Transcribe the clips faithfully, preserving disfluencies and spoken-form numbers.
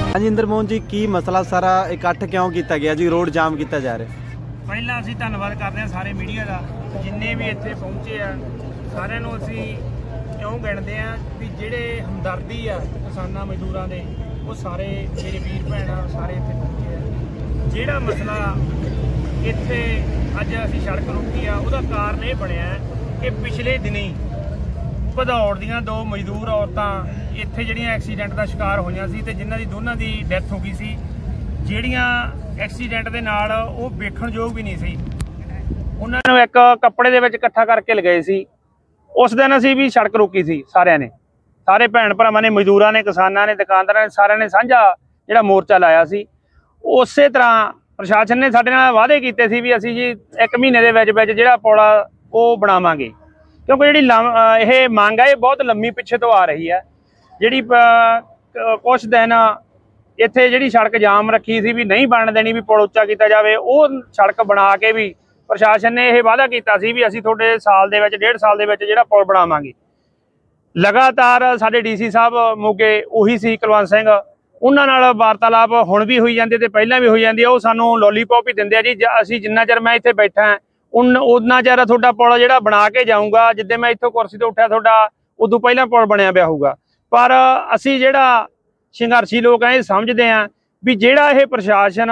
ਹਾਂਜੀ ਇੰਦਰਮੋਹਨ जी की मसला सारा इकट्ठ क्यों किया गया जी, रोड जाम किया जा रहा है? ਪਹਿਲਾਂ ਅਸੀਂ ਧੰਨਵਾਦ ਕਰਦੇ ਹਾਂ ਸਾਰੇ ਮੀਡੀਆ ਦਾ, ਜਿੰਨੇ ਵੀ ਇੱਥੇ ਪਹੁੰਚੇ ਆ ਸਾਰਿਆਂ ਨੂੰ ਅਸੀਂ ਕਿਉਂ ਗਿਣਦੇ ਆ ਵੀ ਜਿਹੜੇ ਹਮਦਰਦੀ ਆ ਕਿਸਾਨਾਂ ਮਜ਼ਦੂਰਾਂ ਦੇ, ਉਹ ਸਾਰੇ ਮੇਰੇ ਵੀਰ ਭੈਣਾਂ ਸਾਰੇ ਇੱਥੇ ਪਹੁੰਚੇ ਆ। ਜਿਹੜਾ ਮਸਲਾ ਇੱਥੇ ਅੱਜ ਅਸੀਂ ਸੜਕ ਰੋਕੀ ਆ ਉਹਦਾ ਕਾਰਨ ਇਹ ਬਣਿਆ ਕਿ ਪਿਛਲੇ ਦਿਨੀ ਭਦੌੜ ਦੀਆਂ ਦੋ ਮਜ਼ਦੂਰ ਔਰਤਾਂ ਇੱਥੇ ਜਿਹੜੀਆਂ ਐਕਸੀਡੈਂਟ ਦਾ ਸ਼ਿਕਾਰ ਹੋਈਆਂ ਸੀ ਤੇ ਜਿਨ੍ਹਾਂ ਦੀ ਦੋਨਾਂ ਦੀ ਡੈਥ ਹੋ ਗਈ ਸੀ, ਜਿਹੜੀਆਂ ਐਕਸੀਡੈਂਟ ਦੇ ਨਾਲ ਉਹ ਵੇਖਣ ਯੋਗ ਵੀ ਨਹੀਂ ਸੀ। ਉਹਨਾਂ ਨੂੰ ਇੱਕ ਕੱਪੜੇ ਦੇ ਵਿੱਚ ਇਕੱਠਾ ਕਰਕੇ ਲਗਾਏ ਸੀ। ਉਸ ਦਿਨ ਅਸੀਂ ਵੀ ਸੜਕ ਰੋਕੀ ਸੀ, ਸਾਰਿਆਂ ਨੇ, ਸਾਰੇ ਭੈਣ ਭਰਾਵਾਂ ਨੇ, ਮਜ਼ਦੂਰਾਂ ਨੇ, ਕਿਸਾਨਾਂ ਨੇ, ਦੁਕਾਨਦਾਰਾਂ ਨੇ, ਸਾਰਿਆਂ ਨੇ ਸਾਂਝਾ ਜਿਹੜਾ ਮੋਰਚਾ ਲਾਇਆ ਸੀ। ਉਸੇ ਤਰ੍ਹਾਂ ਪ੍ਰਸ਼ਾਸਨ ਨੇ ਸਾਡੇ ਨਾਲ ਵਾਅਦੇ ਕੀਤੇ ਸੀ ਵੀ ਅਸੀਂ ਜੀ ਇੱਕ ਮਹੀਨੇ ਦੇ ਵਿੱਚ ਵਿੱਚ ਜਿਹੜਾ ਪੁਲ ਉਹ ਬਣਾਵਾਂਗੇ, ਕਿਉਂਕਿ ਜਿਹੜੀ ਇਹ ਮੰਗ ਹੈ ਇਹ ਬਹੁਤ ਲੰਮੀ ਪਿੱਛੇ ਤੋਂ ਆ ਰਹੀ ਹੈ। ਜਿਹੜੀ ਕੁਛ ਦਿਨ ਇੱਥੇ ਜਿਹੜੀ ਸੜਕ ਜਾਮ ਰੱਖੀ ਸੀ ਵੀ ਨਹੀਂ ਬਣ ਦੇਣੀ, ਵੀ ਪੁਲ ਉੱਚਾ ਕੀਤਾ ਜਾਵੇ, ਉਹ ਸੜਕ ਬਣਾ ਕੇ ਵੀ ਪ੍ਰਸ਼ਾਸਨ ਨੇ ਇਹ ਵਾਅਦਾ ਕੀਤਾ ਸੀ ਵੀ ਅਸੀਂ ਤੁਹਾਡੇ ਸਾਲ ਦੇ ਵਿੱਚ ਡੇਢ ਸਾਲ ਦੇ ਵਿੱਚ ਜਿਹੜਾ ਪੁਲ ਬਣਾਵਾਂਗੇ। ਲਗਾਤਾਰ ਸਾਡੇ ਡੀਸੀ ਸਾਹਿਬ ਮੋਗੇ ਉਹੀ ਸੀ ਕੁਲਵੰਤ ਸਿੰਘ, ਉਹਨਾਂ ਨਾਲ ਵਾਰਤਾਲਾਪ ਹੁਣ ਵੀ ਹੋਈ ਜਾਂਦੀ ਤੇ ਪਹਿਲਾਂ ਵੀ ਹੋਈ ਜਾਂਦੀ ਹੈ। ਉਹ ਸਾਨੂੰ ਲੋਲੀਪੌਪ ਹੀ ਦਿੰਦੇ ਆ ਜੀ, ਅਸੀਂ ਜਿੰਨਾ ਚਿਰ ਮੈਂ ਇੱਥੇ ਬੈਠਾ ਉਨ ਉਨਾ ਚਿਰ ਤੁਹਾਡਾ ਪੁਲ ਜਿਹੜਾ ਬਣਾ ਕੇ ਜਾਊਂਗਾ, ਜਿੱਦੇ ਮੈਂ ਇੱਥੋਂ ਕੁਰਸੀ ਤੋਂ ਉੱਠਿਆ ਤੁਹਾਡਾ ਉਦੋਂ ਪਹਿਲਾਂ ਪੁਲ ਬਣਿਆ ਪਿਆ ਹੋਊਗਾ। ਪਰ ਅਸੀਂ ਜਿਹੜਾ ਸੰਘਰਸ਼ੀ ਲੋਕ ਆ ਇਹ ਸਮਝਦੇ ਆ ਵੀ ਜਿਹੜਾ ਇਹ ਪ੍ਰਸ਼ਾਸਨ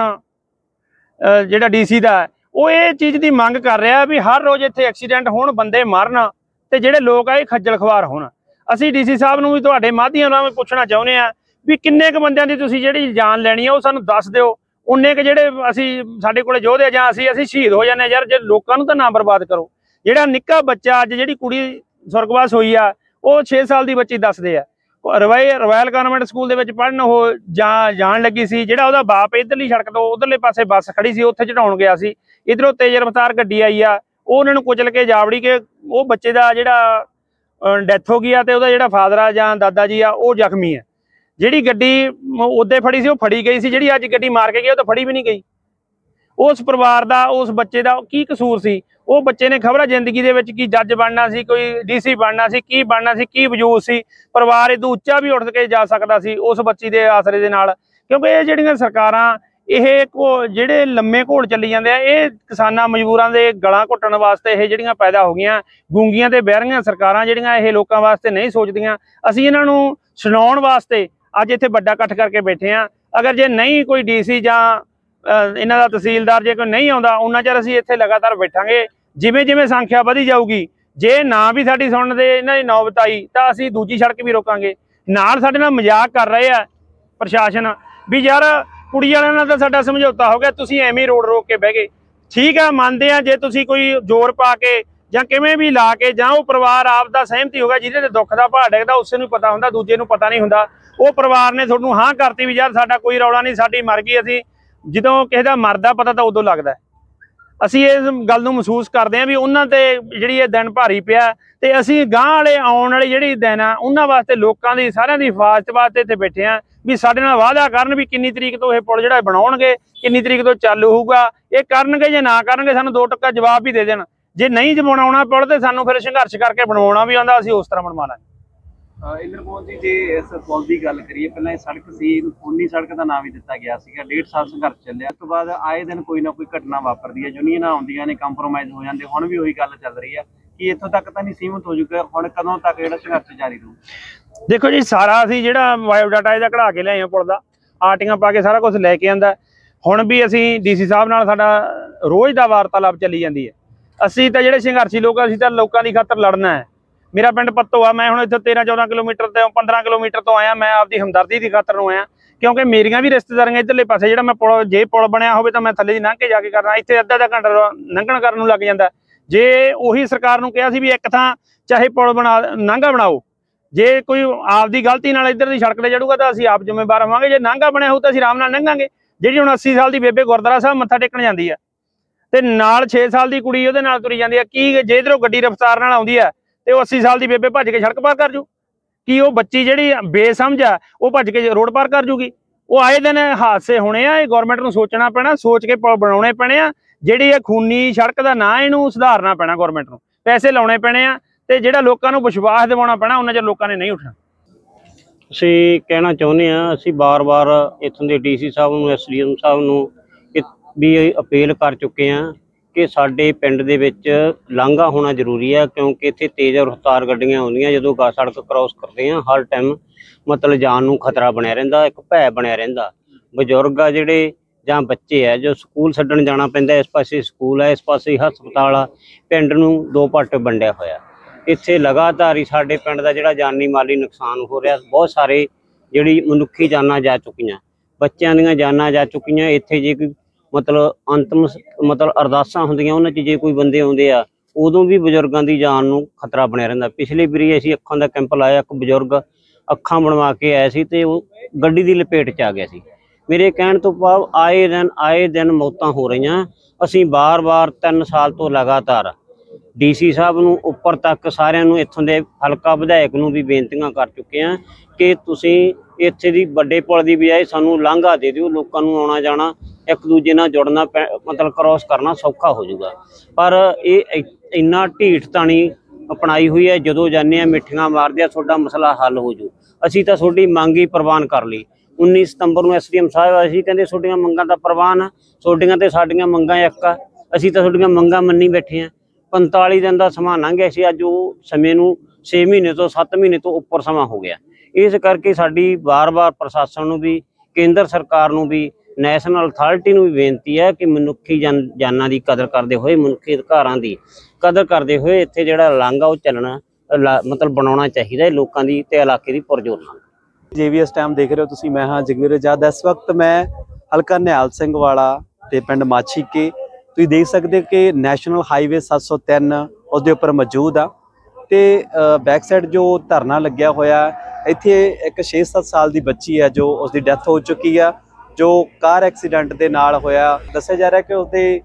ਜਿਹੜਾ ਡੀਸੀ ਦਾ ਉਹ ਇਹ ਚੀਜ਼ ਦੀ ਮੰਗ ਕਰ ਰਿਹਾ ਵੀ ਹਰ ਰੋਜ਼ ਇੱਥੇ ਐਕਸੀਡੈਂਟ ਹੋਣ, ਬੰਦੇ ਮਰਨ ਤੇ ਜਿਹੜੇ ਲੋਕ ਆ ਇਹ ਖੱਜਲ ਖਵਾਰ ਹੋਣ। ਅਸੀਂ ਡੀਸੀ ਸਾਹਿਬ ਨੂੰ ਵੀ ਤੁਹਾਡੇ ਮਾਧਿਅਮ ਨਾਲ ਪੁੱਛਣਾ ਚਾਹੁੰਦੇ ਆ ਵੀ ਕਿੰਨੇ ਕੁ ਬੰਦਿਆਂ ਦੀ ਤੁਸੀਂ ਜਿਹੜੀ ਜਾਨ ਲੈਣੀ ਆ ਉਹ ਸਾਨੂੰ ਦੱਸ ਦਿਓ। ਉਨੇ ਕੁ ਜਿਹੜੇ ਅਸੀਂ ਸਾਡੇ ਕੋਲੇ ਯੋਧੇ ਜਾਂ ਅਸੀਂ ਅਸੀਂ ਸ਼ਹੀਦ ਹੋ ਜਾਂਦੇ ਯਾਰ, ਜੇ ਲੋਕਾਂ ਨੂੰ ਤਾਂ ਨਾ ਬਰਬਾਦ ਕਰੋ। ਜਿਹੜਾ ਨਿੱਕਾ ਬੱਚਾ ਅੱਜ ਜਿਹੜੀ ਕੁੜੀ ਸੁਰਗਵਾਸ ਹੋਈ ਆ ਉਹ ਛੇ ਸਾਲ ਦੀ ਬੱਚੀ ਦੱਸਦੇ ਆ, ਰਵਾਈ ਰੋਇਲ ਕਾਨਵੈਂਟ ਸਕੂਲ ਦੇ ਵਿੱਚ ਪੜ੍ਹਨ ਉਹ ਜਾ ਜਾਣ ਲੱਗੀ ਸੀ। ਜਿਹੜਾ ਉਹਦਾ ਬਾਪ ਇੱਧਰਲੀ ਸੜਕ ਤੋਂ ਉਧਰਲੇ ਪਾਸੇ ਬੱਸ ਖੜੀ ਸੀ ਉੱਥੇ ਚੜਾਉਣ ਗਿਆ ਸੀ, ਇੱਧਰੋਂ ਤੇਜ਼ ਰਫ਼ਤਾਰ ਗੱਡੀ ਆਈ ਆ, ਉਹ ਉਹਨਾਂ ਨੂੰ ਕੁਚਲ ਕੇ ਜਾਵੜੀ ਕੇ ਉਹ ਬੱਚੇ ਦਾ ਜਿਹੜਾ ਡੈਥ ਹੋ ਗਈ ਆ ਤੇ ਉਹਦਾ ਜਿਹੜਾ ਫਾਦਰ ਆ ਜਾਂ ਦਾਦਾ ਜੀ ਆ ਉਹ ਜ਼ਖਮੀ ਆ। ਜਿਹੜੀ ਗੱਡੀ ਉਹਦੇ ਫੜੀ ਸੀ ਉਹ ਫੜੀ ਗਈ ਸੀ, ਜਿਹੜੀ ਅੱਜ ਗੱਡੀ ਮਾਰ ਕੇ ਗਈ ਉਹ ਤਾਂ ਫੜੀ ਵੀ ਨਹੀਂ ਗਈ। ਉਸ ਪਰਿਵਾਰ ਦਾ, ਉਸ ਬੱਚੇ ਦਾ ਕੀ ਕਸੂਰ ਸੀ? ਉਹ ਬੱਚੇ ਨੇ ਖਬਰ ਜ਼ਿੰਦਗੀ ਦੇ ਵਿੱਚ ਕੀ ਜੱਜ ਬਣਨਾ ਸੀ, ਕੋਈ ਡੀਸੀ ਬਣਨਾ ਸੀ, ਕੀ ਬਣਨਾ ਸੀ, ਕੀ ਵਜੂਦ ਸੀ? ਪਰਿਵਾਰ ਇਦੋਂ ਉੱਚਾ ਵੀ ਉੱਠ ਕੇ ਜਾ ਸਕਦਾ ਸੀ ਉਸ ਬੱਚੀ ਦੇ ਆਸਰੇ ਦੇ ਨਾਲ। ਕਿਉਂਕਿ ਇਹ ਜਿਹੜੀਆਂ ਸਰਕਾਰਾਂ ਇਹ ਜਿਹੜੇ ਲੰਮੇ ਘੋਲ ਚੱਲੀ ਜਾਂਦੇ ਆ, ਇਹ ਕਿਸਾਨਾਂ ਮਜ਼ਦੂਰਾਂ ਦੇ ਗਲਾਂ ਘੁੱਟਣ ਵਾਸਤੇ ਇਹ ਜਿਹੜੀਆਂ ਪੈਦਾ ਹੋ ਗਈਆਂ ਗੂੰਗੀਆਂ ਤੇ ਬਹਿਰੀਆਂ ਸਰਕਾਰਾਂ, ਜਿਹੜੀਆਂ ਇਹ ਲੋਕਾਂ ਵਾਸਤੇ ਨਹੀਂ ਸੋਚਦੀਆਂ। ਅਸੀਂ ਇਹਨਾਂ ਨੂੰ ਸੁਣਾਉਣ ਵਾਸਤੇ ਅੱਜ ਇੱਥੇ ਵੱਡਾ ਇਕੱਠ ਕਰਕੇ ਬੈਠੇ ਆ। ਅਗਰ ਜੇ ਨਹੀਂ ਕੋਈ ਡੀਸੀ ਜਾਂ ਇਹਨਾਂ ਦਾ ਤਹਿਸੀਲਦਾਰ ਜੇ ਕੋਈ ਨਹੀਂ ਆਉਂਦਾ, ਉਹਨਾਂ ਚਿਰ ਅਸੀਂ ਇੱਥੇ ਲਗਾਤਾਰ ਬੈਠਾਂਗੇ। ਜਿਵੇਂ ਜਿਵੇਂ ਸੰਖਿਆ ਵਧੀ ਜਾਊਗੀ, ਜੇ ਨਾ ਵੀ ਸਾਡੀ ਸੁਣਨ ਦੇ ਇਹਨਾਂ ਦੀ ਨੌਬਤ ਆਈ ਤਾਂ ਅਸੀਂ ਦੂਜੀ ਸੜਕ ਵੀ ਰੋਕਾਂਗੇ। ਨਾਲ ਸਾਡੇ ਨਾਲ ਮਜ਼ਾਕ ਕਰ ਰਹੇ ਆ ਪ੍ਰਸ਼ਾਸਨ ਵੀ ਯਾਰ ਕੁੜੀ ਵਾਲਿਆਂ ਨਾਲ ਤਾਂ ਸਾਡਾ ਸਮਝੌਤਾ ਹੋ ਗਿਆ, ਤੁਸੀਂ ਐਵੇਂ ਰੋਡ ਰੋਕ ਕੇ ਬਹਿ ਗਏ। ਠੀਕ ਆ, ਮੰਨਦੇ ਆ ਜੇ ਤੁਸੀਂ ਕੋਈ ਜ਼ੋਰ ਪਾ ਕੇ ਜਾਂ ਕਿਵੇਂ ਵੀ ਲਾ ਕੇ ਜਾਂ ਉਹ ਪਰਿਵਾਰ ਆਪ ਦਾ ਸਹਿਮਤੀ ਹੋਗਾ, ਜਿਹਦੇ ਤੇ ਦੁੱਖ ਦਾ ਭਾਅ ਡਿੱਗਦਾ ਉਸੇ ਨੂੰ ਪਤਾ ਹੁੰਦਾ, ਦੂਜੇ ਨੂੰ ਪਤਾ ਨਹੀਂ ਹੁੰਦਾ। ਉਹ ਪਰਿਵਾਰ ਨੇ ਤੁਹਾਨੂੰ ਹਾਂ ਕਰਤੀ ਵੀ ਯਾਰ ਸਾਡਾ ਕੋਈ ਰੌਲਾ ਨਹੀਂ, ਸਾਡੀ ਮਰ ਗਈ। ਅਸੀਂ ਜਦੋਂ ਕਿਸੇ ਦਾ ਮਰਦਾ ਪਤਾ ਤਾਂ ਉਦੋਂ ਲੱਗਦਾ। ਅਸੀਂ ਇਸ ਗੱਲ ਨੂੰ ਮਹਿਸੂਸ ਕਰਦੇ ਹਾਂ ਵੀ ਉਹਨਾਂ ਤੇ ਜਿਹੜੀ ਇਹ ਦਿਨ ਭਾਰੀ ਪਿਆ ਤੇ ਅਸੀਂ ਗਾਂ ਵਾਲੇ ਆਉਣ ਵਾਲੇ ਜਿਹੜੀ ਦਿਨ ਆ ਉਹਨਾਂ ਵਾਸਤੇ ਲੋਕਾਂ ਦੀ ਸਾਰਿਆਂ ਦੀ ਹਿਫਾਜ਼ਤ ਵਾਸਤੇ ਇੱਥੇ ਬੈਠੇ ਆ ਵੀ ਸਾਡੇ ਨਾਲ ਵਾਅਦਾ ਕਰਨ ਵੀ ਕਿੰਨੀ ਤਰੀਕ ਤੋਂ ਇਹ ਪੁਲ ਜਿਹੜਾ ਬਣਾਉਣਗੇ, ਕਿੰਨੀ ਤਰੀਕ ਤੋਂ ਚਾਲੂ ਹੋਊਗਾ। ਇਹ ਕਰਨਗੇ ਜੇ ਨਾ ਕਰਨਗੇ ਸਾਨੂੰ ਦੋ ਟੱਕਾ ਜਵਾਬ ਵੀ ਦੇ ਦੇਣ। ਜੇ ਨਹੀਂ ਬਣਾਉਣਾ ਪੁਲ ਤੇ ਸਾਨੂੰ ਫਿਰ ਸੰਘਰਸ਼ ਕਰਕੇ ਬਣਾਉਣਾ ਵੀ ਆਉਂਦਾ, ਅਸੀਂ ਉਸ ਤਰ੍ਹਾਂ ਬਣਵਾ ਲਾਂਗੇ। ਇੰਦਰਮੋਹਨ ਜੀ, ਜੇ ਇਸ ਪੁਲ ਦੀ ਗੱਲ ਕਰੀਏ, ਪਹਿਲਾਂ ਇਹ ਸੜਕ ਸੀ, ਉਨੀ ਸੜਕ ਦਾ ਨਾਮ ਹੀ ਦਿੱਤਾ ਗਿਆ ਸੀਗਾ। ਡੇਢ ਸਾਲ ਸੰਘਰਸ਼ ਚੱਲਿਆ, ਉਸ ਤੋਂ ਬਾਅਦ ਆਏ ਦਿਨ ਕੋਈ ਨਾ ਕੋਈ ਘਟਨਾ ਵਾਪਰਦੀ ਹੈ, ਯੂਨੀਅਨਾਂ ਆਉਂਦੀਆਂ ਨੇ, ਕੰਪਰੋਮਾਈਜ਼ ਹੋ ਜਾਂਦੇ। ਹੁਣ ਵੀ ਉਹੀ ਗੱਲ ਚੱਲ ਰਹੀ ਹੈ ਕਿ ਇੱਥੋਂ ਤੱਕ ਤਾਂ ਨਹੀਂ ਸੀਮਤ ਹੋ ਚੁੱਕਾ, ਹੁਣ ਕਦੋਂ ਤੱਕ ਜਿਹੜਾ ਸੰਘਰਸ਼ ਜਾਰੀ ਰਹੂ? ਦੇਖੋ ਜੀ, ਸਾਰਾ ਅਸੀਂ ਜਿਹੜਾ ਬਾਇਓਡਾਟਾ ਇਹਦਾ ਕਢਾ ਕੇ ਲਿਆਏ ਪੁਲ ਦਾ, ਆਰਟੀਆਂ ਪਾ ਕੇ ਸਾਰਾ ਕੁਝ ਲੈ ਕੇ ਆਂਦਾ। ਹੁਣ ਵੀ ਅਸੀਂ ਡੀਸੀ ਸਾਹਿਬ ਨਾਲ ਸਾਡਾ ਰੋਜ਼ ਦਾ ਵਾਰਤਾਲਾਪ ਚੱਲੀ ਜਾਂਦੀ ਹੈ। ਅਸੀਂ ਤਾਂ ਜਿਹੜੇ ਸੰਘਰਸ਼ੀ ਲੋਕ, ਅਸੀਂ ਤਾਂ ਲੋਕਾਂ ਦੀ ਖਾਤਰ ਲੜਨਾ ਹੈ। ਮੇਰਾ ਪਿੰਡ ਪੱਤੋ ਆ, ਮੈਂ ਹੁਣ ਇੱਥੇ ਤੇਰਾਂ ਚੌਦਾਂ ਕਿਲੋਮੀਟਰ ਤੇ ਪੰਦਰਾਂ ਕਿਲੋਮੀਟਰ ਤੋਂ ਆਇਆ। ਮੈਂ ਆਪਦੀ ਹਮਦਰਦੀ ਦੀ ਖਾਤਰ ਨੂੰ ਆਇਆ ਕਿਉਂਕਿ ਮੇਰੀਆਂ ਵੀ ਰਿਸ਼ਤੇਦਾਰੀਆਂ ਇੱਧਰਲੇ ਪਾਸੇ। ਜਿਹੜਾ ਮੈਂ ਪੁਲ, ਜੇ ਪੁਲ ਬਣਿਆ ਹੋਵੇ ਤਾਂ ਮੈਂ ਥੱਲੇ ਦੀ ਲੰਘ ਕੇ ਜਾ ਕੇ ਕਰਨਾ, ਇੱਥੇ ਅੱਧਾ ਅੱਧਾ ਘੰਟਾ ਲੰਘਣ ਕਰਨ ਨੂੰ ਲੱਗ ਜਾਂਦਾ। ਜੇ ਉਹੀ ਸਰਕਾਰ ਨੂੰ ਕਿਹਾ ਸੀ ਵੀ ਇੱਕ ਥਾਂ ਚਾਹੇ ਪੁਲ ਬਣਾ ਨਾਂਗਾ ਬਣਾਓ, ਜੇ ਕੋਈ ਆਪਦੀ ਗਲਤੀ ਨਾਲ ਇੱਧਰ ਦੀ ਸੜਕ ਤੇ ਚੜੂਗਾ ਤਾਂ ਅਸੀਂ ਆਪ ਜ਼ਿੰਮੇਵਾਰ ਹੋਵਾਂਗੇ। ਜੇ ਨਾਂਗਾ ਬਣਿਆ ਹੋਊ ਤਾਂ ਅਸੀਂ ਆਰਾਮ ਨਾਲ ਲੰਘਾਂਗੇ। ਜਿਹੜੀ ਹੁਣ ਅੱਸੀ ਸਾਲ ਦੀ ਬੇਬੇ ਗੁਰਦੁਆਰਾ ਸਾਹਿਬ ਮੱਥਾ ਟੇਕਣ ਜਾਂਦੀ ਆ ਤੇ ਨਾਲ ਛੇ ਸਾਲ ਦੀ ਕੁੜੀ ਉਹਦੇ ਨਾਲ ਤੁਰੀ ਜਾਂਦੀ ਆ, ਕੀ ਜੇ ਇੱਧਰੋਂ ਗੱਡੀ ਰਫ਼ਤਾਰ ਨਾਲ ਆਉਂਦੀ ਆ ਤੇ ਉਹ ਅੱਸੀ ਸਾਲ ਦੀ ਬੇਬੇ ਭੱਜ ਕੇ ਸੜਕ ਪਾਰ ਕਰ ਜੂ? ਕੀ ਉਹ ਬੱਚੀ ਜਿਹੜੀ ਬੇਸਮਝ ਆ ਉਹ ਭੱਜ ਕੇ ਰੋਡ ਪਾਰ ਕਰ ਜੂਗੀ? ਉਹ ਆਏ ਦਿਨ ਹਾਦਸੇ ਹੋਣੇ ਆ, ਇਹ ਗੌਰਮੈਂਟ ਨੂੰ ਸੋਚਣਾ ਪੈਣਾ, ਸੋਚ ਕੇ ਪੁਲ ਬਣਾਉਣੇ ਪੈਣੇ ਆ। ਜਿਹੜੀ ਇਹ ਖੂਨੀ ਸੜਕ ਦਾ ਨਾਂ ਇਹਨੂੰ ਸੁਧਾਰਨਾ ਪੈਣਾ, ਗੌਰਮੈਂਟ ਨੂੰ ਪੈਸੇ ਲਾਉਣੇ ਪੈਣੇ ਆ ਤੇ ਜਿਹੜਾ ਲੋਕਾਂ ਨੂੰ ਵਿਸ਼ਵਾਸ ਦਿਵਾਉਣਾ ਪੈਣਾ, ਉਹਨਾਂ ਚਿਰ ਲੋਕਾਂ ਨੇ ਨਹੀਂ ਉੱਠਣਾ। ਅਸੀਂ ਕਹਿਣਾ ਚਾਹੁੰਦੇ ਹਾਂ, ਅਸੀਂ ਬਾਰ-ਬਾਰ ਇੱਥੋਂ ਦੇ ਡੀਸੀ ਸਾਹਿਬ ਨੂੰ, ਐਸਡੀਐਮ ਸਾਹਿਬ ਨੂੰ ਵੀ ਅਪੀਲ ਕਰ ਚੁੱਕੇ ਹਾਂ ਕਿ ਸਾਡੇ ਪਿੰਡ ਦੇ ਵਿੱਚ ਲਾਂਘਾ ਹੋਣਾ ਜ਼ਰੂਰੀ ਹੈ, ਕਿਉਂਕਿ ਇੱਥੇ ਤੇਜ਼ ਰਫ਼ਤਾਰ ਗੱਡੀਆਂ ਆਉਂਦੀਆਂ, ਜਦੋਂ ਗਾ ਸੜਕ ਕ੍ਰੋਸ ਕਰਦੇ ਹਾਂ ਹਰ ਟਾਈਮ ਮਤਲਬ ਜਾਨ ਨੂੰ ਖਤਰਾ ਬਣਿਆ ਰਹਿੰਦਾ, ਇੱਕ ਭੈ ਬਣਿਆ ਰਹਿੰਦਾ। ਬਜ਼ੁਰਗ ਆ ਜਿਹੜੇ ਜਾਂ ਬੱਚੇ ਆ ਜੋ ਸਕੂਲ ਛੱਡਣ ਜਾਣਾ ਪੈਂਦਾ, ਇਸ ਪਾਸੇ ਸਕੂਲ ਹੈ, ਇਸ ਪਾਸੇ ਹਸਪਤਾਲ ਆ, ਪਿੰਡ ਨੂੰ ਦੋ ਪੱਟ ਵੰਡਿਆ ਹੋਇਆ। ਇੱਥੇ ਲਗਾਤਾਰ ਹੀ ਸਾਡੇ ਪਿੰਡ ਦਾ ਜਿਹੜਾ ਜਾਨੀ ਮਾਲੀ ਨੁਕਸਾਨ ਹੋ ਰਿਹਾ, ਬਹੁਤ ਸਾਰੇ ਜਿਹੜੀ ਮਨੁੱਖੀ ਜਾਨਾਂ ਜਾ ਚੁੱਕੀਆਂ, ਬੱਚਿਆਂ ਦੀਆਂ ਜਾਨਾਂ ਜਾ ਚੁੱਕੀਆਂ। ਇੱਥੇ ਜੇ ਕੋਈ ਮਤਲਬ ਅੰਤਮ ਮਤਲਬ ਅਰਦਾਸਾਂ ਹੁੰਦੀਆਂ, ਉਹਨਾਂ 'ਚ ਜੇ ਕੋਈ ਬੰਦੇ ਆਉਂਦੇ ਆ ਉਦੋਂ ਵੀ ਬਜ਼ੁਰਗਾਂ ਦੀ ਜਾਨ ਨੂੰ ਖਤਰਾ ਬਣਿਆ ਰਹਿੰਦਾ। ਪਿਛਲੀ ਵਾਰੀ ਅਸੀਂ ਅੱਖਾਂ ਦਾ ਕੈਂਪ ਲਾਇਆ, ਇੱਕ ਬਜ਼ੁਰਗ ਅੱਖਾਂ ਬਣਵਾ ਕੇ ਆਇਆ ਸੀ ਤੇ ਉਹ ਗੱਡੀ ਦੀ ਲਪੇਟ 'ਚ ਆ ਗਿਆ ਸੀ। ਮੇਰੇ ਕਹਿਣ ਤੋਂ ਭਾਵ ਆਏ ਦਿਨ ਆਏ ਦਿਨ ਮੌਤਾਂ ਹੋ ਰਹੀਆਂ। ਅਸੀਂ ਬਾਰ-ਬਾਰ ਤਿੰਨ ਸਾਲ ਤੋਂ ਲਗਾਤਾਰ ਡੀਸੀ ਸਾਹਿਬ ਨੂੰ ਉੱਪਰ ਤੱਕ ਸਾਰਿਆਂ ਨੂੰ, ਇੱਥੋਂ ਦੇ ਹਲਕਾ ਵਿਧਾਇਕ ਨੂੰ ਵੀ ਬੇਨਤੀਆਂ ਕਰ ਚੁੱਕੇ ਹਾਂ ਕਿ ਤੁਸੀਂ ਇੱਥੇ ਦੀ ਵੱਡੇ ਪੁਲ ਦੀ ਬਜਾਏ ਸਾਨੂੰ ਲਾਂਘਾ ਦੇ ਦਿਓ, ਲੋਕਾਂ ਨੂੰ ਆਉਣਾ ਜਾਣਾ ਇੱਕ ਦੂਜੇ ਨਾਲ ਜੁੜਨਾ ਮਤਲਬ ਕ੍ਰੋਸ ਕਰਨਾ ਸੌਖਾ ਹੋ ਜਾਊਗਾ। ਪਰ ਇਹ ਇੰਨਾ ਢੀਠ ਤਾਣੀ ਅਪਣਾਈ ਹੋਈ ਹੈ, ਜਦੋਂ ਜਾਂਦੇ ਹਾਂ ਮਿੱਠੀਆਂ ਮਾਰਦੇ ਆ ਤੁਹਾਡਾ ਮਸਲਾ ਹੱਲ ਹੋ ਜੂ। ਅਸੀਂ ਤਾਂ ਤੁਹਾਡੀ ਮੰਗ ਹੀ ਪ੍ਰਵਾਨ ਕਰ ਲਈ। ਉੱਨੀ ਸਤੰਬਰ ਨੂੰ ਐਸ ਡੀ ਐਮ ਸਾਹਿਬ ਅਸੀਂ ਕਹਿੰਦੇ ਤੁਹਾਡੀਆਂ ਮੰਗਾਂ ਦਾ ਪ੍ਰਵਾਨ ਆ, ਤੁਹਾਡੀਆਂ ਤੇ ਸਾਡੀਆਂ ਮੰਗਾਂ ਇੱਕ ਆ, ਅਸੀਂ ਤਾਂ ਤੁਹਾਡੀਆਂ ਮੰਗਾਂ ਮੰਨੀ ਬੈਠੇ ਹਾਂ। ਪੰਤਾਲੀ ਦਿਨ ਦਾ ਸਮਾਂ ਲੰਘ ਗਿਆ ਸੀ, ਅੱਜ ਉਹ ਸਮੇਂ ਨੂੰ ਛੇ ਮਹੀਨੇ ਤੋਂ ਸੱਤ ਮਹੀਨੇ ਤੋਂ ਉੱਪਰ ਸਮਾਂ ਹੋ ਗਿਆ। ਇਸ ਕਰਕੇ ਸਾਡੀ ਵਾਰ-ਵਾਰ ਪ੍ਰਸ਼ਾਸਨ ਨੂੰ ਵੀ, ਕੇਂਦਰ ਸਰਕਾਰ ਨੂੰ ਵੀ, ਨੈਸ਼ਨਲ ਅਥਾਰਟੀ ਨੂੰ ਵੀ ਬੇਨਤੀ ਹੈ ਕਿ ਮਨੁੱਖੀ ਜਾਨ ਜਾਨਾਂ ਦੀ ਕਦਰ ਕਰਦੇ ਹੋਏ, ਮਨੁੱਖੀ ਅਧਿਕਾਰਾਂ ਦੀ ਕਦਰ ਕਰਦੇ ਹੋਏ ਇੱਥੇ ਜਿਹੜਾ ਲਾਂਘਾ ਉਹ ਚੱਲਣਾ ਮਤਲਬ ਬਣਾਉਣਾ ਚਾਹੀਦਾ ਹੈ ਲੋਕਾਂ ਦੀ ਤੇ ਇਲਾਕੇ ਦੀ ਪੁਰਜੋਰ ਨਾਲ। ਜੇ ਵੀ ਇਸ ਟਾਈਮ ਦੇਖ ਰਹੇ ਹੋ ਤੁਸੀਂ, ਮੈਂ ਹਾਂ ਜਗਵੀਰ ਆਜ਼ਾਦ। ਇਸ ਵਕਤ ਮੈਂ ਹਲਕਾ ਨਿਹਾਲ ਸਿੰਘ ਵਾਲਾ ਤੇ ਪਿੰਡ ਮਾਛੀਕੇ, ਤੁਸੀਂ ਦੇਖ ਸਕਦੇ ਕਿ ਨੈਸ਼ਨਲ ਹਾਈਵੇ ਸੱਤ ਸੌ ਤਿੰਨ ਉਹਦੇ ਉੱਪਰ ਮੌਜੂਦ ਆ ਤੇ ਬੈਕ ਸਾਈਡ ਜੋ ਧਰਨਾ ਲੱਗਿਆ ਹੋਇਆ, ਇੱਥੇ ਇੱਕ ਛੇ ਸੱਤ ਸਾਲ ਦੀ ਬੱਚੀ ਹੈ ਜੋ ਉਸਦੀ ਡੈਥ ਹੋ ਚੁੱਕੀ ਆ, ਜੋ ਕਾਰ ਐਕਸੀਡੈਂਟ ਦੇ ਨਾਲ ਹੋਇਆ। ਦੱਸਿਆ ਜਾ ਰਿਹਾ ਕਿ ਉਸਦੇ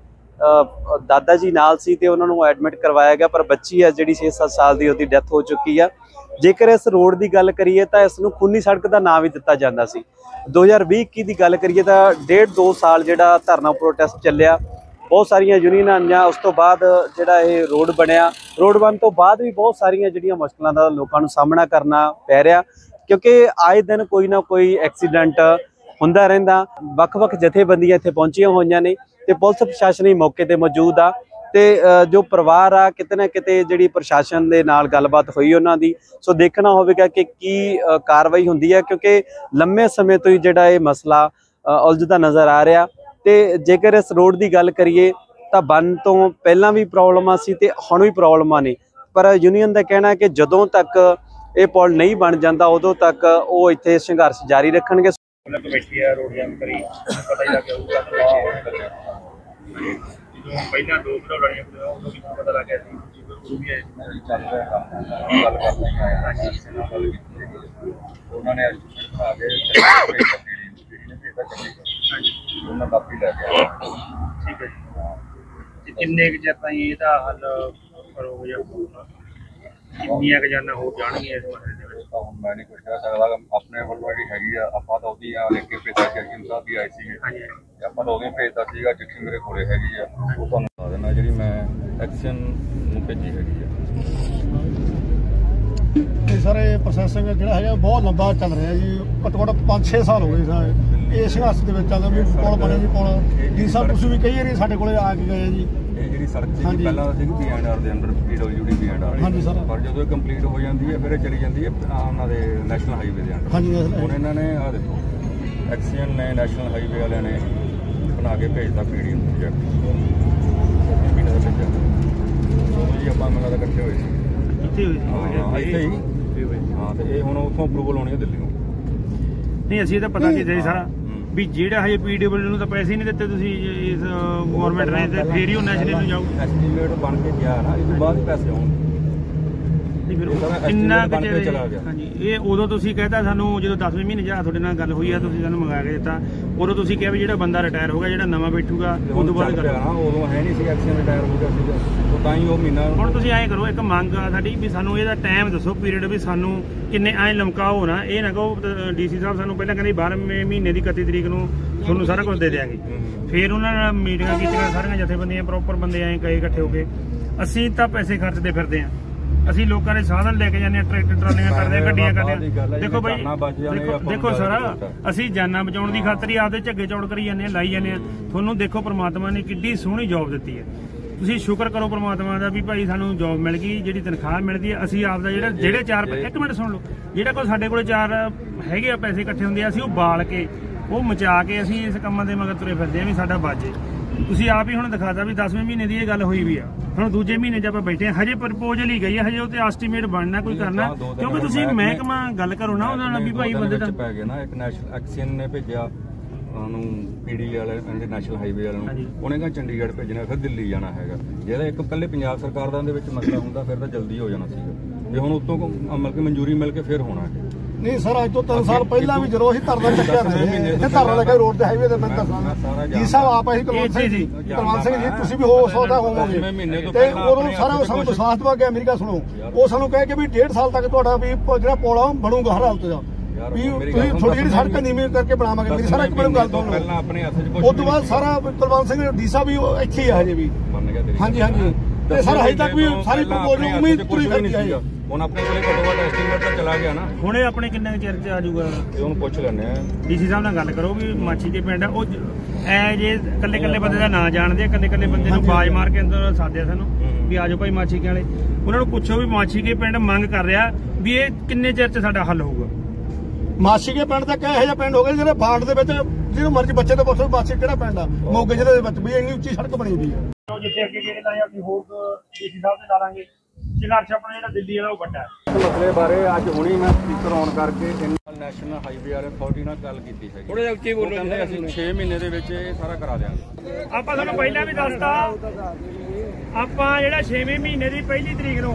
ਦਾਦਾ ਜੀ ਨਾਲ ਸੀ ਤੇ ਉਹਨਾਂ ਨੂੰ ਐਡਮਿਟ ਕਰਵਾਇਆ ਗਿਆ, ਪਰ ਬੱਚੀ ਹੈ ਜਿਹੜੀ ਛੇ ਸੱਤ ਸਾਲ ਦੀ, ਉਹਦੀ ਡੈਥ ਹੋ ਚੁੱਕੀ ਆ। ਜੇਕਰ ਇਸ ਰੋਡ ਦੀ ਗੱਲ ਕਰੀਏ ਤਾਂ ਇਸ ਨੂੰ ਖੂਨੀ ਸੜਕ ਦਾ ਨਾਮ ਵੀ ਦਿੱਤਾ ਜਾਂਦਾ ਸੀ। ਦੋ ਹਜ਼ਾਰ ਵੀਹ ਇੱਕੀ ਦੀ ਗੱਲ ਕਰੀਏ ਤਾਂ ਡੇਢ ਦੋ ਸਾਲ ਜਿਹੜਾ ਧਰਨਾ ਪ੍ਰੋਟੈਸਟ ਚੱਲਿਆ, ਬਹੁਤ ਸਾਰੀਆਂ ਯੂਨੀਅਨਾਂ ਆਈਆਂ, ਉਸ ਤੋਂ ਬਾਅਦ ਜਿਹੜਾ ਇਹ ਰੋਡ ਬਣਿਆ। ਰੋਡ ਬਣਨ ਤੋਂ ਬਾਅਦ ਵੀ ਬਹੁਤ ਸਾਰੀਆਂ ਜਿਹੜੀਆਂ ਮੁਸ਼ਕਲਾਂ ਦਾ ਲੋਕਾਂ ਨੂੰ ਸਾਹਮਣਾ ਕਰਨਾ ਪੈ ਰਿਹਾ, ਕਿਉਂਕਿ ਆਏ ਦਿਨ ਕੋਈ ਨਾ ਕੋਈ ਐਕਸੀਡੈਂਟ ਹੁੰਦਾ ਰਹਿੰਦਾ। ਵੱਖ-ਵੱਖ ਜਥੇਬੰਦੀਆਂ ਇੱਥੇ ਪਹੁੰਚੀਆਂ ਹੋਈਆਂ ਨੇ ਤੇ ਪੁਲਿਸ ਪ੍ਰਸ਼ਾਸਨ ਵੀ ਮੌਕੇ ਤੇ ਮੌਜੂਦ ਆ ਤੇ ਜੋ ਪਰਿਵਾਰ ਆ, ਕਿਤੇ ਨਾ ਕਿਤੇ ਜਿਹੜੀ ਪ੍ਰਸ਼ਾਸਨ ਦੇ ਨਾਲ ਗੱਲਬਾਤ ਹੋਈ ਉਹਨਾਂ ਦੀ, ਸੋ ਦੇਖਣਾ ਹੋਵੇਗਾ ਕਿ ਕੀ ਕਾਰਵਾਈ ਹੁੰਦੀ ਹੈ, ਕਿਉਂਕਿ ਲੰਮੇ ਸਮੇਂ ਤੋਂ ਹੀ ਜਿਹੜਾ ਇਹ ਮਸਲਾ ਉਲਝਦਾ ਨਜ਼ਰ ਆ ਰਿਹਾ। ਤੇ ਜੇਕਰ ਇਸ ਰੋਡ ਦੀ ਗੱਲ ਕਰੀਏ ਤਾਂ ਬੰਨ ਤੋਂ ਪਹਿਲਾਂ ਵੀ ਪ੍ਰੋਬਲਮਾਂ ਸੀ ਤੇ ਹੁਣ ਵੀ ਪ੍ਰੋਬਲਮਾਂ ਨੇ, ਪਰ ਯੂਨੀਅਨ ਦਾ ਕਹਿਣਾ ਹੈ ਕਿ ਜਦੋਂ ਤੱਕ ਇਹ ਪੁਲ ਨਹੀਂ ਬਣ ਜਾਂਦਾ ਉਦੋਂ ਤੱਕ ਉਹ ਇੱਥੇ ਸੰਘਰਸ਼ ਜਾਰੀ ਰੱਖਣਗੇ। ਕਮੇਟੀ ਆ ਰੋਡ ਜਾਮ ਕਰੀ, ਪਤਾ ਹੀ ਲੱਗ ਗਿਆ ਪਹਿਲਾਂ ਦੋ ਕਿਲੋ ਲੜੀਆਂ ਉਦੋਂ ਵੀ ਪਤਾ ਲੱਗ ਗਿਆ ਸੀ ਉਹ ਵੀ ਚੱਲ ਰਿਹਾ ਕੰਮ ਗੱਲ ਕਰਨਾ ਹੀ ਆਇਆ ਸੀ। ਉਹਨਾਂ ਨੇ ਆ ਕੇ ਉਹਨਾਂ ਕਾਪੀ ਲੈ ਕੇ ਠੀਕ ਹੈ ਜੀ। ਕਿੰਨੇ ਕੁ ਚਿਰ ਤਾਈਂ ਇਹਦਾ ਹੱਲ ਕਰੋਗੇ ਜਾਂ ਕਿੰਨੀਆਂ ਕੁ ਜਾਨਾਂ ਹੋ ਜਾਣਗੀਆਂ ਇਸ ਮਸਲੇ ਦੇ ਵਿੱਚ? ਹੁਣ ਮੈਂ ਨਹੀਂ ਕੁਝ ਕਹਿ ਸਕਦਾ, ਆਪਣੇ ਵੱਲੋਂ ਜਿਹੜੀ ਹੈਗੀ ਆ ਆਪਾਂ ਤਾਂ ਉਹਦੀ ਆ ਲਿਖ ਕੇ ਭੇਜਿਆ ਸੀ, ਸਾਹਿਬ ਵੀ ਆਏ ਸੀਗੇ, ਆਪਾਂ ਤਾਂ ਉਹਦੀ ਭੇਜਦਾ ਸੀਗਾ, ਚਿੱਠੀ ਮੇਰੇ ਕੋਲੇ ਹੈਗੀ ਆ, ਉਹ ਤੁਹਾਨੂੰ ਦੱਸ ਦੇਣਾ ਜਿਹੜੀ ਮੈਂ ਐਕਸ਼ਨ ਨੂੰ ਭੇਜੀ ਹੈਗੀ ਆ। ਇਹ ਸਾਰੇ ਪ੍ਰੋਸੈਸਿੰਗ ਜਿਹੜਾ ਹੈਗਾ ਬਹੁਤ ਲੰਬਾ ਚੱਲ ਰਿਹਾ ਜੀ, ਘੱਟੋ ਘੱਟ ਪੰਜ ਛੇ ਸਾਲ ਹੋ ਗਏ ਸਾਰੇ ਇਹ ਸੰਘਰਸ਼ ਦੇ ਵਿੱਚ ਚੱਲਦਾ ਵੀ ਪੁਲ ਬਣੇ ਜੀ। ਪੁਲ ਜੀ ਸਾਹਿਬ ਤੁਸੀਂ ਵੀ ਕਈ ਵਾਰੀ ਸਾਡੇ ਕੋਲੇ ਆ ਕੇ ਗਏ ਜੀ। ਇਹ ਜਿਹੜੀ ਸੜਕ ਸੀ ਪਹਿਲਾਂ ਤਾਂ ਸੀਗੀ ਪੀ ਐਂਡ ਆਰ ਦੇ under, P W D P and R, ਹਾਂਜੀ ਸਰ, ਪਰ ਜਦੋਂ ਇਹ ਕੰਪਲੀਟ ਹੋ ਜਾਂਦੀ ਹੈ ਫਿਰ ਇਹ ਚਲੀ ਜਾਂਦੀ ਹੈ ਉਹਨਾਂ ਦੇ ਨੈਸ਼ਨਲ ਹਾਈਵੇ ਦੇ ਅੰਡਰ। ਹਾਂਜੀ ਹੁਣ ਇਹਨਾਂ ਨੇ ਆਹ ਦੇਖੋ ਐਕਸੀਅਨ ਨੇ ਨੈਸ਼ਨਲ ਹਾਈਵੇ ਵਾਲਿਆਂ ਨੇ ਬਣਾ ਕੇ ਭੇਜਦਾ ਪੀ ਡੀ ਨੂੰ ਪ੍ਰੋਜੈਕਟ ਮਹੀਨੇ ਦਾ ਭੇਜਿਆ। ਉਦੋਂ ਜੀ ਆਪਾਂ ਮੈਨੂੰ ਲੱਗਦਾ ਇਕੱਠੇ ਹੋਏ ਸੀ ਇੱਥੇ ਹੋਏ ਇੱਥੇ ਹੀ ਹਾਂ, ਤੇ ਇਹ ਹੁਣ ਉੱਥੋਂ ਅਪਰੂਵਲ ਹੋਣੀ ਹੈ ਦਿੱਲੀ ਨੂੰ। ਨਹੀਂ ਅਸੀਂ ਤਾਂ ਪਤਾ ਕੀਤਾ ਜੀ ਸਾਰਾ ਵੀ ਜਿਹੜਾ ਹਜੇ ਪੀ ਡਬਲਿਊ ਨੂੰ ਤਾਂ ਪੈਸੇ ਨਹੀਂ ਦਿੱਤੇ ਤੁਸੀਂ ਇਸ ਗਵਰਨਮੈਂਟ ਨੇ, ਤੇ ਫੇਰ ਹੀ ਉਹ ਨੈਸ਼ਨਲ ਨੂੰ ਜਾਊ। ਐਸਟੀਮੇਟ ਬਣ ਕੇ ਗਿਆ ਨਾ, ਇਸ ਤੋਂ ਬਾਅਦ ਹੀ ਪੈਸੇ ਆਉਣਗੇ। ਕਿੰਨਾ ਹਾਂਜੀ ਇਹ ਉਦੋਂ ਤੁਸੀਂ ਕਹਿਤਾ ਸਾਨੂੰ, ਜਦੋਂ ਦਸਵੇਂ ਮਹੀਨੇ ਜਾ ਤੁਹਾਡੇ ਨਾਲ ਗੱਲ ਹੋਈ ਆ, ਤੁਸੀਂ ਸਾਨੂੰ ਮੰਗਾ ਕੇ ਦਿੱਤਾ, ਉਦੋਂ ਤੁਸੀਂ ਕਿਹਾ ਵੀ ਜਿਹੜਾ ਬੰਦਾ ਰਿਟਾਇਰ ਹੋ ਗਿਆ, ਜਿਹੜਾ ਨਵਾਂ ਬੈਠੂਗਾ ਉਦੋਂ ਬਾਅਦ ਕਰ। ਉਦੋਂ ਹੈ ਨਹੀਂ ਸੀ ਐਕਸੀਅਨ ਰਿਟਾਇਰ ਹੋ ਗਿਆ ਸੀਗਾ, ਉਹ ਤਾਂ ਹੀ ਉਹ ਮਹੀਨਾ। ਹੁਣ ਤੁਸੀਂ ਐਂ ਕਰੋ, ਇੱਕ ਮੰਗ ਆ ਸਾਡੀ ਵੀ ਸਾਨੂੰ ਇਹਦਾ ਟਾਈਮ ਦੱਸੋ ਪੀਰੀਅਡ, ਵੀ ਸਾਨੂੰ ਕਿੰਨੇ ਐਂ ਲਮਕਾਓ ਨਾ, ਇਹ ਨਾ ਕਹੋ ਡੀਸੀ ਸਾਹਿਬ ਸਾਨੂੰ ਪਹਿਲਾਂ ਕਹਿੰਦੇ ਬਾਰ੍ਹਵੇਂ ਮਹੀਨੇ ਦੀ ਇਕੱਤੀ ਤਰੀਕ ਨੂੰ ਤੁਹਾਨੂੰ ਸਾਰਾ ਕੁਝ ਦੇ ਦਿਆਂਗੇ, ਫਿਰ ਉਹਨਾਂ ਨਾਲ ਮੀਟਿੰਗਾਂ ਕੀਤੀਆਂ ਸਾਰੀਆਂ ਜਥੇਬੰਦੀਆਂ ਪ੍ਰੋਪਰ ਬੰਦੇ ਐਂ ਕਹੇ ਇਕੱਠੇ ਹੋ ਕੇ, ਅਸੀਂ ਤਾਂ ਪੈਸੇ ਖਰਚਦੇ ਫਿਰਦੇ ਹਾਂ ਅਸੀਂ ਲੋਕਾਂ ਦੇ ਸਾਧਨ ਲੈ ਕੇ ਜਾਂਦੇ ਆ, ਟਰੈਕਟਰ ਟਰਾਲੀਆਂ ਕਰਦੇ ਆ, ਗੱਡੀਆਂ ਕਰਦੇ ਆ। ਦੇਖੋ ਬਾਈ ਦੇਖੋ ਦੇਖੋ ਸਰ, ਅਸੀਂ ਜਾਨਾਂ ਬਚਾਉਣ ਦੀ ਖਾਤਰ ਹੀ ਆਪਦੇ ਝੱਗੇ ਚੌੜ ਕਰੀ ਜਾਂਦੇ ਆ, ਲਾਈ ਜਾਂਦੇ ਆ। ਤੁਹਾਨੂੰ ਦੇਖੋ ਪ੍ਰਮਾਤਮਾ ਨੇ ਕਿੱਡੀ ਸੋਹਣੀ ਜੌਬ ਦਿੱਤੀ ਹੈ, ਤੁਸੀਂ ਸ਼ੁਕਰ ਕਰੋ ਪ੍ਰਮਾਤਮਾ ਦਾ ਵੀ ਭਾਈ ਸਾਨੂੰ ਜੌਬ ਮਿਲ ਗਈ, ਜਿਹੜੀ ਤਨਖਾਹ ਮਿਲਦੀ ਹੈ। ਅਸੀਂ ਆਪਦਾ ਜਿਹੜਾ ਜਿਹੜੇ ਚਾਰ ਇੱਕ ਮਿੰਟ ਸੁਣ ਲਓ, ਜਿਹੜਾ ਕੋਈ ਸਾਡੇ ਕੋਲ ਚਾਰ ਹੈਗੇ ਆ ਪੈਸੇ ਇਕੱਠੇ ਹੁੰਦੇ ਆ, ਅਸੀਂ ਉਹ ਬਾਲ ਕੇ ਉਹ ਮਚਾ ਕੇ ਅਸੀਂ ਇਸ ਕੰਮਾਂ ਦੇ ਮਗਰ ਤੁਰੇ ਫਿਰਦੇ ਆ ਵੀ ਸਾਡਾ ਬਾਜੇ। ਤੁਸੀਂ ਆਪ ਹੀ ਹੁਣ ਦਿਖਾਤਾ ਵੀ ਦਸਵੇਂ ਮਹੀਨੇ ਦੀ ਇਹ ਗੱਲ ਹੋਈ ਵੀ ਆ, ਹੁਣ ਦੂਜੇ ਮਹੀਨੇ 'ਚ ਆਪਾਂ ਬੈਠੇ ਆ, ਹਜੇ ਪ੍ਰਪੋਜ਼ਲ ਹੀ ਗਈ ਆ, ਹਜੇ ਉੱਤੇ ਐਸਟੀਮੇਟ ਬਣਨਾ ਕੋਈ ਕਰਨਾ, ਕਿਉਂਕਿ ਤੁਸੀਂ ਮਹਿਕਮਾ ਗੱਲ ਕਰੋ ਨਾ ਉਹਨਾਂ ਨਾਲ ਵੀ ਭਾਈ ਬੰਦੇ ਤਾਂ ਪੈ ਗਏ ਨਾ। ਇੱਕ ਨੈਸ਼ਨਲ ਐਕਸੀਅਨ ਨੇ ਭੇਜਿਆ ਉਹਨੂੰ ਪੀਡੀ ਵਾਲੇ ਨੈਸ਼ਨਲ ਹਾਈਵੇ ਵਾਲੇ ਨੂੰ, ਉਹਨੇ ਕਹਾ ਚੰਡੀਗੜ੍ਹ ਭੇਜਣਾ, ਫਿਰ ਦਿੱਲੀ ਜਾਣਾ ਹੈਗਾ। ਜਿਹੜਾ ਇੱਕ ਇਕੱਲੇ ਪੰਜਾਬ ਸਰਕਾਰ ਦਾ ਦੇ ਵਿੱਚ ਮਸਲਾ ਹੁੰਦਾ ਫਿਰ ਤਾਂ ਜਲਦੀ ਹੋ ਜਾਣਾ ਸੀਗਾ, ਜੇ ਹੁਣ ਉਤੋਂ ਮਤਲਬ ਕਿ ਮਨਜ਼ੂਰੀ ਮਿਲ ਕੇ ਫਿਰ ਹੋਣਾ ਹੈ। ਨਹੀਂ ਸਰ, ਅੱਜ ਤੋਂ ਤਿੰਨ ਸਾਲ ਪਹਿਲਾਂ ਵੀ ਜਦੋਂ ਅਸੀਂ ਧਰਨਾ ਚੱਕਿਆ ਇੱਥੇ ਧਰਨਾ ਲੱਗਾ ਰੋਡ ਤੇ ਹਾਈਵੇ ਤੇ, ਮੈਂ ਦੱਸਾਂ ਜੀ ਸਾਹਿਬ ਆਪ ਅਸੀਂ ਕੁਲਵੰਤ ਸਿੰਘ ਜੀ ਕੁਲਵੰਤ ਸਿੰਘ ਜੀ ਤੁਸੀਂ ਵੀ ਹੋ ਸਕਦਾ ਹੋਵੋਗੇ, ਤੇ ਉਦੋਂ ਸਾਰਾ ਸਾਨੂੰ ਵਿਸ਼ਵਾਸ ਦਵਾ ਕੇ ਅਮਰੀਕਾ ਸੁਣੋ, ਉਹ ਸਾਨੂੰ ਕਹੇ ਕਿ ਵੀ ਡੇਢ ਸਾਲ ਤੱਕ ਤੁਹਾਡਾ ਵੀ ਜਿਹੜਾ ਪੁਲ ਆ ਬਣੂਗਾ ਹਰ ਹਾਲਤ ਦਾ, ਵੀ ਤੁਸੀਂ ਥੋੜੀ ਜਿਹੜੀ ਸੜਕ ਨੀਵੀਂ ਕਰਕੇ ਬਣਾਵਾਂਗੇ। ਮੇਰੀ ਸਾਰਾ ਇੱਕ ਮਿੰਟ ਗੱਲ ਤੋਂ ਪਹਿਲਾਂ ਆਪਣੇ ਹੱਥ 'ਚ ਉਸ ਤੋਂ ਬਾਅਦ ਸਾਰਾ ਕੁਲਵੰਤ ਸਿੰਘ ਡੀ ਸਾਹਿਬ ਵੀ ਇੱਥੇ ਹੀ ਆ ਹਜੇ ਵੀ, ਹਾਂਜੀ ਹਾਂਜੀ, ਤੇ ਸਰ ਹਜੇ ਤੱਕ ਵੀ ਸਾਰੀ ਪ੍ਰਪੋਜ਼ਲ ਉਮੀਦ ਪੂਰੀ ਕਰਨੀ ਹੈ। ਹੁਣ ਆਪਣੇ ਕੋਲੇ ਘੱਟੋ ਘੱਟ ਐਸਟੀਮੇਟ ਤਾਂ ਚਲਾ ਗਿਆ ਨਾ, ਹੁਣੇ ਆਪਣੇ ਕਿੰਨੇ ਚਿਰ 'ਚ ਆ ਜਾਊਗਾ ਇਹ ਉਹਨੂੰ ਪੁੱਛ ਲੈਣੇ ਆ। ਡੀਸੀ ਸਾਹਿਬ ਨਾਲ ਗੱਲ ਕਰੋ ਵੀ ਮਾਛੀ ਕੇ ਪਿੰਡ ਉਹ ਐ ਜੇ ਕੱਲੇ ਕੱਲੇ ਬੰਦੇ ਦਾ ਨਾਂ ਜਾਣਦੇ ਆ, ਕੱਲੇ ਕੱਲੇ ਬੰਦੇ ਨੂੰ ਬਾਜ ਮਾਰ ਕੇ ਅੰਦਰ ਸਾਧਿਆ ਸਾਨੂੰ ਵੀ ਆਜੋ ਭਾਈ ਮਾਛੀ ਕੇ ਵਾਲੇ, ਉਹਨਾਂ ਨੂੰ ਪੁੱਛੋ ਵੀ ਮਾਛੀ ਕੇ ਪਿੰਡ ਮੰਗ ਕਰ ਰਿਹਾ ਵੀ ਇਹ ਕਿੰਨੇ ਚਿਰ 'ਚ ਸਾਡਾ ਹੱਲ ਹੋਊਗਾ। ਮਾਛੀ ਕੇ ਪਿੰਡ ਤਾਂ ਕਿਹੋ ਜਿਹਾ ਪਿੰਡ ਹੋ ਗਿਆ ਜਿਹੜੇ ਬਾੜ ਦੇ ਵਿੱਚ ਜਿਹਨੂੰ ਮਰਜ਼ੀ ਬੱਚੇ ਤੋਂ ਪੁੱਛੋ ਮਾਛੀ ਕਿਹੜਾ ਪਿੰਡ ਆ, ਮੋਗੇ ਜ਼ਿਲ੍ਹੇ ਦੇ ਵਿੱਚ ਵੀ ਇੰਨੀ ਉੱਚੀ ਸੜਕ ਬਣੀ ਹੋਈ ਆ। ਜਿੱਥੇ ਅੱਗੇ ਕਿਹੜੇ ਲਾਇਆ ਅਸੀਂ ਹੋਰ ਡੀਸੀ ਸਾਹਿਬ ਦੇ ਲਾ ਲਾਂਗੇ। ਸੰਘਰਸ਼ ਆਪਣਾ ਜਿਹੜਾ ਦਿੱਲੀ ਵਾਲਾ ਉਹ ਵੱਡਾ ਹੈ। ਇਸ ਮਸਲੇ ਬਾਰੇ ਅੱਜ ਹੁਣੀ ਮੈਂ ਸਪੀਕਰ ਆਨ ਕਰਕੇ ਨੈਸ਼ਨਲ ਹਾਈਵੇ ਵਾਲੇ ਅਥਾਰਟੀ ਨਾਲ ਗੱਲ ਕੀਤੀ ਹੈ। ਥੋੜਾ ਜਿਹਾ ਉੱਚੀ ਬੋਲੋ। ਕਹਿੰਦੇ ਅਸੀਂ ਛੇ ਮਹੀਨੇ ਦੇ ਵਿੱਚ ਇਹ ਸਾਰਾ ਕਰਾ ਦਿਆਂਗੇ। ਆਪਾਂ ਤੁਹਾਨੂੰ ਪਹਿਲਾਂ ਵੀ ਦੱਸਤਾ, ਆਪਾਂ ਜਿਹੜਾ ਛੇਵੇਂ ਮਹੀਨੇ ਦੀ ਪਹਿਲੀ ਤਰੀਕ ਨੂੰ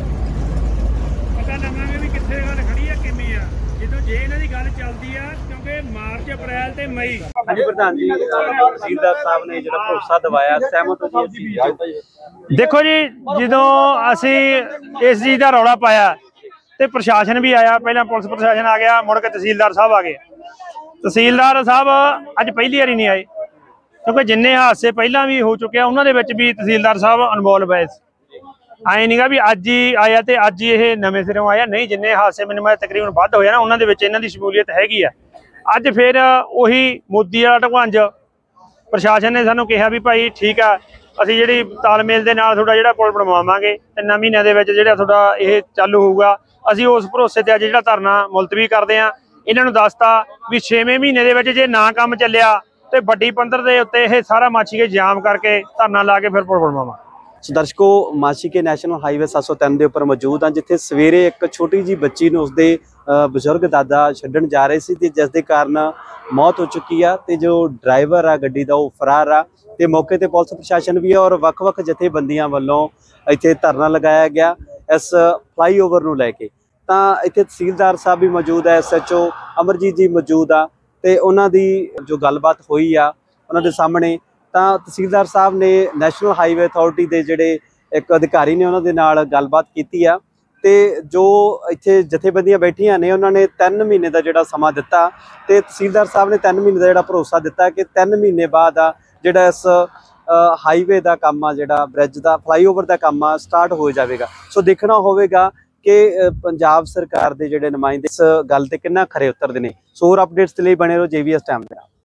ਪਤਾ ਲਵਾਂਗੇ ਵੀ ਕਿੱਥੇ ਗੱਲ ਖੜੀ ਆ, ਕਿਵੇਂ ਆ, ਜਦੋਂ ਜੇ ਇਹਨਾਂ ਦੀ ਗੱਲ ਚੱਲਦੀ ਆ, ਕਿਉਂਕਿ ਮਾਰਚ ਅਪ੍ਰੈਲ ਤੇ ਮਈ। ਹਾਂਜੀ ਪ੍ਰਧਾਨ ਜੀ, ਤਹਿਸੀਲਦਾਰ ਸਾਹਿਬ ਨੇ ਜਿਹੜਾ ਭਰੋਸਾ ਦਿਵਾਇਆ, ਸਹਿਮਤ ਹੋ ਜੀ ਅਸੀਂ? ਦੇਖੋ ਜੀ, ਜਦੋਂ ਅਸੀਂ ਇਸ ਚੀਜ਼ ਦਾ ਰੌਲਾ ਪਾਇਆ ਤੇ ਪ੍ਰਸ਼ਾਸਨ ਵੀ ਆਇਆ, ਪਹਿਲਾਂ ਪੁਲਿਸ ਪ੍ਰਸ਼ਾਸਨ ਆ ਗਿਆ, ਮੁੜ ਕੇ ਤਹਿਸੀਲਦਾਰ ਸਾਹਿਬ ਆ ਗਏ। ਤਹਿਸੀਲਦਾਰ ਸਾਹਿਬ ਅੱਜ ਪਹਿਲੀ ਵਾਰੀ ਨਹੀਂ ਆਏ, ਕਿਉਂਕਿ ਜਿੰਨੇ ਹਾਦਸੇ ਪਹਿਲਾਂ ਵੀ ਹੋ ਚੁੱਕੇ ਆ ਉਹਨਾਂ ਦੇ ਵਿੱਚ ਵੀ ਤਹਿਸੀਲਦਾਰ ਸਾਹਿਬ ਇਨਵੋਲਵ ਹੈ। ਆਏ ਨਹੀਂਗਾ ਵੀ ਅੱਜ ਹੀ ਆਇਆ ਤੇ ਅੱਜ ਹੀ ਇਹ ਨਵੇਂ ਸਿਰੋਂ ਆਇਆ, ਨਹੀਂ, ਜਿੰਨੇ ਹਾਦਸੇ ਮੈਨੂੰ ਮੈਂ ਤਕਰੀਬਨ ਵੱਧ ਹੋਇਆ ਨਾ ਉਹਨਾਂ ਦੇ ਵਿੱਚ ਇਹਨਾਂ ਦੀ ਸ਼ਮੂਲੀਅਤ ਹੈਗੀ ਆ। ਅੱਜ ਫਿਰ ਉਹੀ ਮੋਦੀ ਵਾਲਾ ਢਕਵੰਜ ਪ੍ਰਸ਼ਾਸਨ ਨੇ ਸਾਨੂੰ ਕਿਹਾ ਵੀ ਭਾਈ ਠੀਕ ਆ, ਅਸੀਂ ਜਿਹੜੀ ਤਾਲਮੇਲ ਦੇ ਨਾਲ ਤੁਹਾਡਾ ਜਿਹੜਾ ਪੁਲ ਬਣਵਾਵਾਂਗੇ, ਤਿੰਨਾਂ ਮਹੀਨਿਆਂ ਦੇ ਵਿੱਚ ਜਿਹੜਾ ਤੁਹਾਡਾ ਇਹ ਚਾਲੂ ਹੋਊਗਾ। ਅਸੀਂ ਉਸ ਭਰੋਸੇ ਤੇ ਅੱਜ ਜਿਹੜਾ ਧਰਨਾ ਮੁਲਤਵੀ ਕਰਦੇ ਆ। ਇਹਨਾਂ ਨੂੰ ਦੱਸਤਾ ਵੀ ਛੇਵੇਂ ਮਹੀਨੇ ਦੇ ਵਿੱਚ ਜੇ ਨਾ ਕੰਮ ਚੱਲਿਆ ਤੇ ਵੱਡੀ ਪੰਦਰ ਦੇ ਉੱਤੇ ਇਹ ਸਾਰਾ ਮਾਛੀ ਕੇ ਜਾਮ ਕਰਕੇ ਧਰਨਾ ਲਾ ਕੇ ਫਿਰ ਪੁਲ ਬਣਵਾਵਾਂ। ਸੋ ਦਰਸ਼ਕੋ, ਮਾਛੀ ਕੇ ਨੈਸ਼ਨਲ ਹਾਈਵੇ ਸੱਤ ਸੌ ਤਿੰਨ ਦੇ ਉੱਪਰ ਮੌਜੂਦ ਹਾਂ, ਜਿੱਥੇ ਸਵੇਰੇ ਇੱਕ ਛੋਟੀ ਜੀ ਬੱਚੀ ਨੂੰ ਉਸਦੇ ਬਜ਼ੁਰਗ ਦਾਦਾ ਛੱਡਣ ਜਾ ਰਹੇ ਸੀ ਤੇ ਜਿਸ ਦੇ ਕਾਰਨ ਮੌਤ ਹੋ ਚੁੱਕੀ ਆ, ਤੇ ਜੋ ਡਰਾਈਵਰ ਆ ਗੱਡੀ ਦਾ ਉਹ ਫਰਾਰ ਆ, ਤੇ ਮੌਕੇ ਤੇ ਪੁਲਿਸ ਪ੍ਰਸ਼ਾਸਨ ਵੀ ਆ ਔਰ ਵੱਖ-ਵੱਖ ਜਥੇਬੰਦੀਆਂ ਵੱਲੋਂ ਇੱਥੇ ਧਰਨਾ ਲਗਾਇਆ ਗਿਆ ਇਸ ਫਲਾਈਓਵਰ ਨੂੰ ਲੈ ਕੇ। ਤਾਂ ਇੱਥੇ ਤਹਿਸੀਲਦਾਰ ਸਾਹਿਬ ਵੀ ਮੌਜੂਦ ਹੈ, ਐਸ ਐਚ ਓ ਅਮਰਜੀਤ ਜੀ ਮੌਜੂਦ ਆ, ਤੇ ਉਹਨਾਂ ਦੀ ਜੋ ਗੱਲਬਾਤ ਹੋਈ ਆ ਉਹਨਾਂ ਦੇ ਸਾਹਮਣੇ, ਤਾਂ ਤਹਿਸੀਲਦਾਰ ਸਾਹਿਬ ਨੇ ਨੈਸ਼ਨਲ ਹਾਈਵੇ ਅਥਾਰਟੀ ਦੇ ਜਿਹੜੇ ਇੱਕ ਅਧਿਕਾਰੀ ਨੇ ਉਹਨਾਂ ਦੇ ਨਾਲ ਗੱਲਬਾਤ ਕੀਤੀ ਆ, ਤੇ ਜੋ ਇੱਥੇ ਜਥੇਬੰਦੀਆਂ ਬੈਠੀਆਂ ਨੇ ਉਹਨਾਂ ਨੇ ਤਿੰਨ ਮਹੀਨੇ ਦਾ ਜਿਹੜਾ ਸਮਾਂ ਦਿੱਤਾ, ਤੇ ਤਹਿਸੀਲਦਾਰ ਸਾਹਿਬ ਨੇ ਤਿੰਨ ਮਹੀਨੇ ਦਾ ਜਿਹੜਾ ਭਰੋਸਾ ਦਿੱਤਾ ਕਿ ਤਿੰਨ ਮਹੀਨੇ ਬਾਅਦ ਆ ਜਿਹੜਾ ਇਸ ਹਾਈਵੇ ਦਾ ਕੰਮ ਆ, ਜਿਹੜਾ ਬ੍ਰਿਜ ਦਾ ਫਲਾਈਓਵਰ ਦਾ ਕੰਮ ਆ, ਸਟਾਰਟ ਹੋ ਜਾਵੇਗਾ। ਸੋ ਦੇਖਣਾ ਹੋਵੇਗਾ ਕਿ ਪੰਜਾਬ ਸਰਕਾਰ ਦੇ ਜਿਹੜੇ ਨੁਮਾਇੰਦੇ ਇਸ ਗੱਲ ਤੇ ਕਿੰਨਾ ਖਰੇ ਉਤਰਦੇ ਨੇ। ਸੋ ਹੋਰ ਅਪਡੇਟਸ ਦੇ ਲਈ ਬਣੇ ਰਹੋ ਜੇ ਵੀ ਐਸ ਟਾਈਮ ਤੇ।